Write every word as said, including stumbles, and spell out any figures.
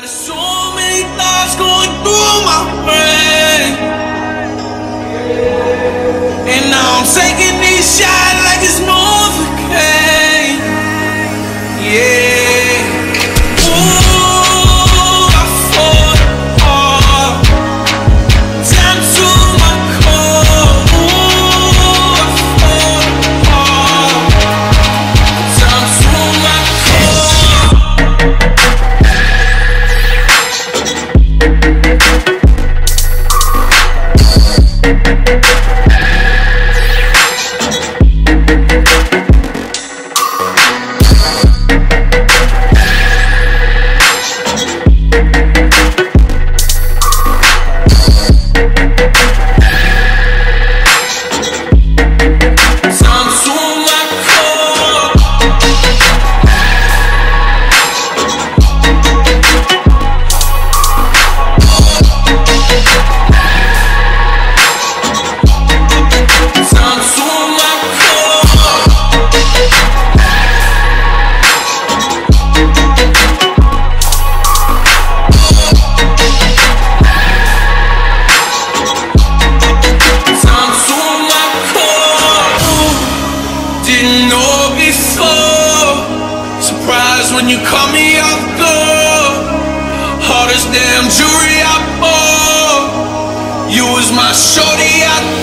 There's so many thoughts going through my brain, and now I'm taking these shots like it's Novocaine. Yeah. Ooh, I fought hard, down to my core. Ooh, I fought hard, down to my core. Didn't know before. Surprised when you caught me off guard. Hardest damn jewelry I bought. You was my shorty, I